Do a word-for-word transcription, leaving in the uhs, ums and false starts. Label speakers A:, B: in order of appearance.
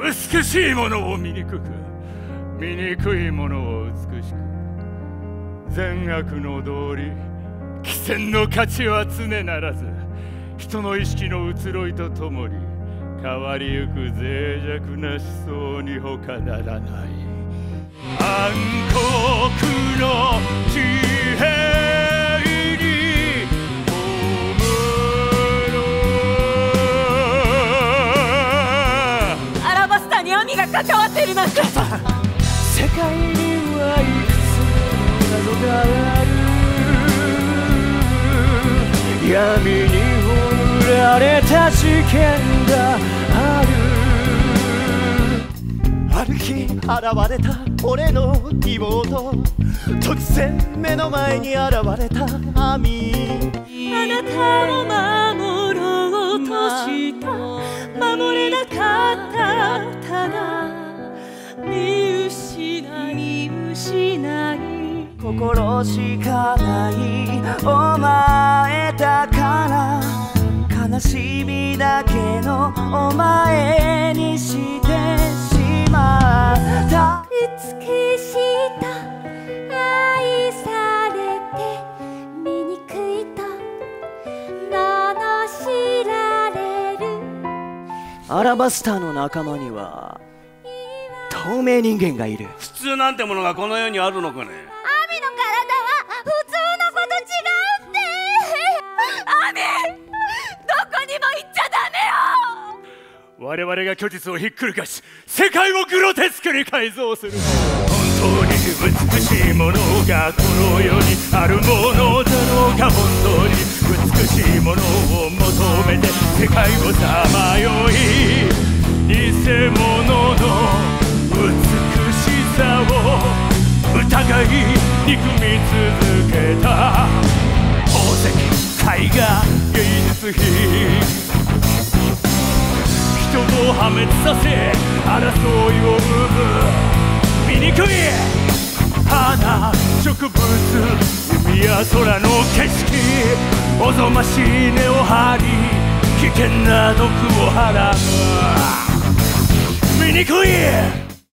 A: 美しいものを醜く、醜いものを美しく、善悪の道理、貴賤の価値は常ならず、人の意識の移ろいとともに変わりゆく脆弱な思想に他ならない。暗黒の地平に葬ろう。
B: アラバスタに網が関わってるなんて。
C: 世界にはいくつの謎がある。闇に葬られた事件がある。ある日現れた俺の妹、突然目の前に現れたアミ。
B: あなたを守ろうとした、守れなかった、ただ見失い見失い、
C: 心しかないお前だから、悲しみだけのお前にしてしまった。
D: 美しさ愛されて醜いと罵られる。
C: アラバスターの仲間には透明人間がいる。
E: 普通なんてものがこの世にあるのかね。
D: アミの体は普通の子と違うって。
B: アミ、どこにも行っちゃダメよ。
A: 我々が虚実をひっくり返し、世界をグロテスクに改造する。本当に美しいものがこの世にあるものだろうか。本当に美しいものを求めて世界をさまよい、偽物の美しさを疑い憎み続けた宝石絵画芸術品、人を破滅させ争いを生む醜い花、植物、海や空の景色、おぞましい根を張り危険な毒を払う醜い